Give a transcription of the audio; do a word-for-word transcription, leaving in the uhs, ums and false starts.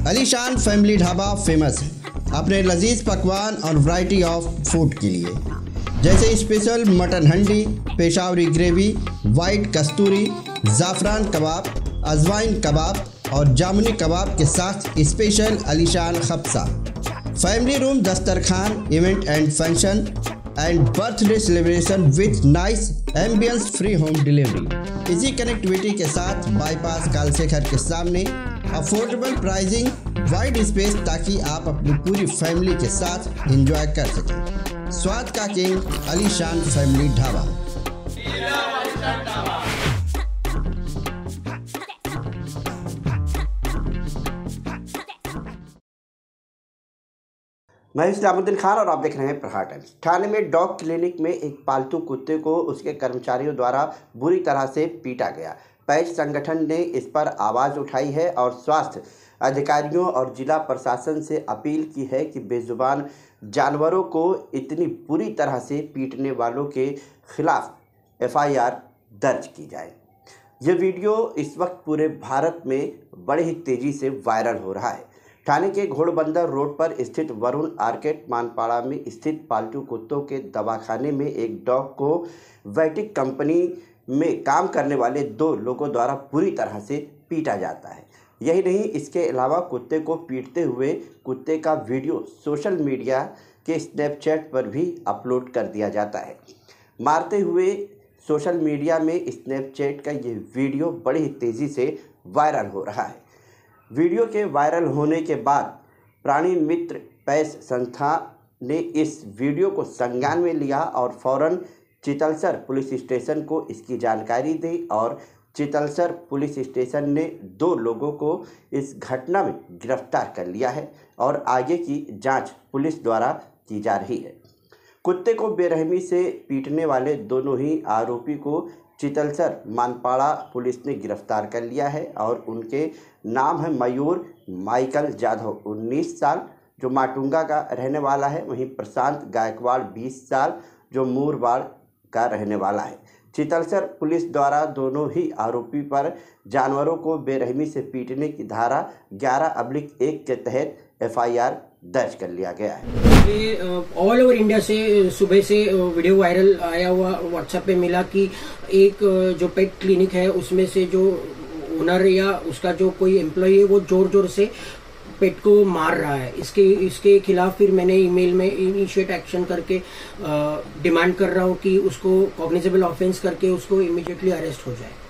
अलीशान family dhaba famous है अपने लजीज पकवान और वैरायटी ऑफ फूड के लिए, जैसे special mutton handi, Peshawari gravy, white कस्तूरी, ज़ाफ़रान कबाब, अजवाइन कबाब और जामुनी कबाब के साथ स्पेशल अलीशान खब्सा, फैमिली रूम दस्तरखान, event and function and birthday celebration with nice ambience, free home delivery, easy connectivity के साथ बाईपास कालशेखर के सामने, अफोर्डेबल प्राइसिंग, वाइड स्पेस ताकि आप अपनी पूरी फैमिली के साथ एंजॉय कर सकें। स्वाद का किंग अलीशान फैमिली ढाबा। मैं इस्लामुद्दीन खान और आप देख रहे हैं प्रहार टाइम्स। ठाणे में डॉग क्लिनिक में एक पालतू कुत्ते को उसके कर्मचारियों द्वारा बुरी तरह से पीटा गया। पैच संगठन ने इस पर आवाज़ उठाई है और स्वास्थ्य अधिकारियों और जिला प्रशासन से अपील की है कि बेजुबान जानवरों को इतनी बुरी तरह से पीटने वालों के खिलाफ एफ आई आर दर्ज की जाए। यह वीडियो इस वक्त पूरे भारत में बड़ी ही तेज़ी से वायरल हो रहा है। ठाणे के घोड़बंदर रोड पर स्थित वरुण आर्केट मानपाड़ा में स्थित पालतू कुत्तों के दवाखाने में एक डॉग को वैटिक कंपनी में काम करने वाले दो लोगों द्वारा बुरी तरह से पीटा जाता है। यही नहीं, इसके अलावा कुत्ते को पीटते हुए कुत्ते का वीडियो सोशल मीडिया के स्नैपचैट पर भी अपलोड कर दिया जाता है। मारते हुए सोशल मीडिया में स्नैपचैट का ये वीडियो बड़ी ही तेज़ी से वायरल हो रहा है। वीडियो के वायरल होने के बाद प्राणी मित्र पैस संस्था ने इस वीडियो को संज्ञान में लिया और फौरन चितलसर पुलिस स्टेशन को इसकी जानकारी दी और चितलसर पुलिस स्टेशन ने दो लोगों को इस घटना में गिरफ्तार कर लिया है और आगे की जांच पुलिस द्वारा की जा रही है। कुत्ते को बेरहमी से पीटने वाले दोनों ही आरोपी को चितलसर मानपाड़ा पुलिस ने गिरफ्तार कर लिया है और उनके नाम है मयूर माइकल जाधव उन्नीस साल जो माटुंगा का रहने वाला है, वहीं प्रशांत गायकवाड़ बीस साल जो मूरबाड़ का रहने वाला है। चितलसर पुलिस द्वारा दोनों ही आरोपी पर जानवरों को बेरहमी से पीटने की धारा ग्यारह अब्लिक एक के तहत एफ आई आर दर्ज कर लिया गया है। ऑल ओवर इंडिया से सुबह से वीडियो वायरल आया हुआ व्हाट्सएप पे मिला कि एक जो पेट क्लिनिक है उसमें से जो ओनर या उसका जो कोई एम्प्लॉय है वो जोर जोर से पेट को मार रहा है। इसके इसके खिलाफ फिर मैंने ईमेल में इनिशिएट एक्शन करके डिमांड कर रहा हूँ कि उसको कॉग्निजेबल ऑफेंस करके उसको इमीडिएटली अरेस्ट हो जाए।